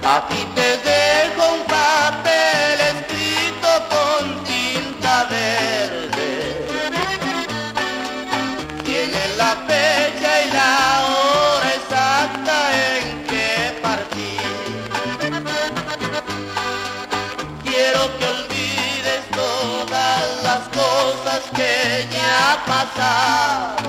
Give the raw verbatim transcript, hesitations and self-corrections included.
Aquí te dejo un papel escrito con tinta verde. Tiene la fecha y la hora exacta en que partí. Quiero que olvides todas las cosas que ya pasaron.